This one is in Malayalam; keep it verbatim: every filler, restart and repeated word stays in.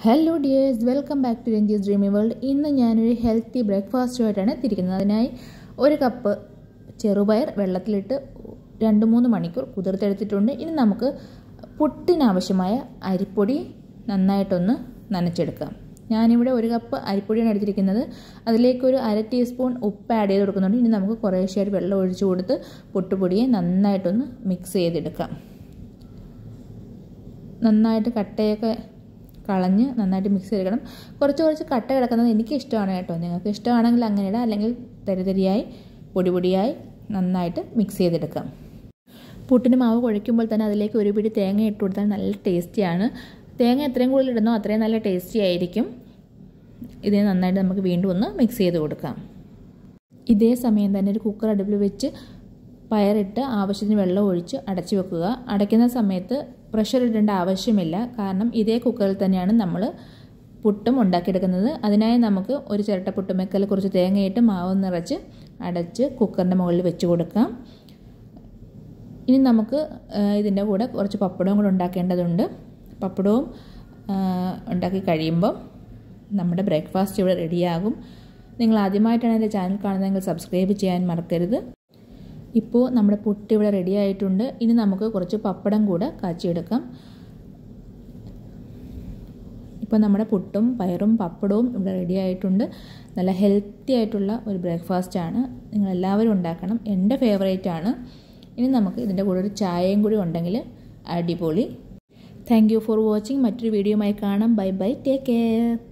Hello dears, welcome back to Ranji's dreamy world. ഇന്ന് ഞാനൊരു ഹെൽത്തി ബ്രേക്ക്ഫാസ്റ്റുമായിട്ടാണ് എത്തിയിരിക്കുന്നത്. അതിനായി ഒരു കപ്പ് ചെറുപയർ വെള്ളത്തിലിട്ട് രണ്ട് മൂന്ന് മണിക്കൂർ കുതിർത്തെടുത്തിട്ടുണ്ട്. ഇനി നമുക്ക് പുട്ടിനാവശ്യമായ അരിപ്പൊടി നന്നായിട്ടൊന്ന് നനച്ചെടുക്കാം. ഞാനിവിടെ ഒരു കപ്പ് അരിപ്പൊടിയാണ് എടുത്തിരിക്കുന്നത്. അതിലേക്കൊരു അര ടീസ്പൂൺ ഉപ്പ് ആഡ് ചെയ്ത് കൊടുക്കുന്നുണ്ട്. ഇനി നമുക്ക് കുറേശ്ശേരി വെള്ളം ഒഴിച്ചു കൊടുത്ത് പുട്ടുപൊടിയെ നന്നായിട്ടൊന്ന് മിക്സ് ചെയ്തെടുക്കാം. നന്നായിട്ട് കട്ടയൊക്കെ കളഞ്ഞ് നന്നായിട്ട് മിക്സ് ചെയ്തെടുക്കണം. കുറച്ച് കുറച്ച് കട്ട കിടക്കുന്നത് എനിക്ക് ഇഷ്ടമാണ് കേട്ടോ. നിങ്ങൾക്ക് ഇഷ്ടമാണെങ്കിൽ അങ്ങനെ ഇടാം, അല്ലെങ്കിൽ തരി തരിയായി പൊടി പൊടിയായി നന്നായിട്ട് മിക്സ് ചെയ്തെടുക്കാം. പുട്ടിന് മാവ് കുഴയ്ക്കുമ്പോൾ തന്നെ അതിലേക്ക് ഒരു പിടി തേങ്ങ ഇട്ട് കൊടുത്താൽ നല്ല ടേസ്റ്റിയാണ്. തേങ്ങ എത്രയും കൂടുതൽ ഇടുന്നോ അത്രയും നല്ല ടേസ്റ്റി ആയിരിക്കും. ഇതിനെ നന്നായിട്ട് നമുക്ക് വീണ്ടും ഒന്ന് മിക്സ് ചെയ്ത് കൊടുക്കാം. ഇതേ സമയം തന്നെ ഒരു കുക്കർ അടുപ്പിൽ വെച്ച് പയറിട്ട് ആവശ്യത്തിന് വെള്ളം ഒഴിച്ച് അടച്ചു വെക്കുക. അടയ്ക്കുന്ന സമയത്ത് പ്രഷർ ഇടേണ്ട ആവശ്യമില്ല, കാരണം ഇതേ കുക്കറിൽ തന്നെയാണ് നമ്മൾ പുട്ടും ഉണ്ടാക്കിയെടുക്കുന്നത്. അതിനായി നമുക്ക് ഒരു ചിരട്ട പുട്ടുമെക്കൽ കുറച്ച് തേങ്ങയിട്ട് മാവ് നിറച്ച് അടച്ച് കുക്കറിൻ്റെ മുകളിൽ വെച്ച് കൊടുക്കാം. ഇനി നമുക്ക് ഇതിൻ്റെ കൂടെ കുറച്ച് പപ്പടവും കൂടെ ഉണ്ടാക്കേണ്ടതുണ്ട്. പപ്പടവും ഉണ്ടാക്കി കഴിയുമ്പോൾ നമ്മുടെ ബ്രേക്ക്ഫാസ്റ്റ് ഇവിടെ റെഡിയാകും. നിങ്ങൾ ആദ്യമായിട്ടാണ് എൻ്റെ ചാനൽ കാണുന്നതെങ്കിൽ സബ്സ്ക്രൈബ് ചെയ്യാൻ മറക്കരുത്. ഇപ്പോൾ നമ്മുടെ പുട്ട് ഇവിടെ റെഡി ആയിട്ടുണ്ട്. ഇനി നമുക്ക് കുറച്ച് പപ്പടം കൂടെ കാച്ചിയെടുക്കാം. ഇപ്പോൾ നമ്മുടെ പുട്ടും പയറും പപ്പടവും ഇവിടെ റെഡി ആയിട്ടുണ്ട്. നല്ല ഹെൽത്തി ആയിട്ടുള്ള ഒരു ബ്രേക്ക്ഫാസ്റ്റാണ്. നിങ്ങളെല്ലാവരും ഉണ്ടാക്കണം. എൻ്റെ ഫേവറേറ്റ് ആണ്. ഇനി നമുക്ക് ഇതിൻ്റെ കൂടെ ഒരു ചായയും കൂടി ഉണ്ടെങ്കിൽ അടിപൊളി. Thank you for watching. മറ്റൊരു വീഡിയോയുമായി കാണാം. Bye bye, take care.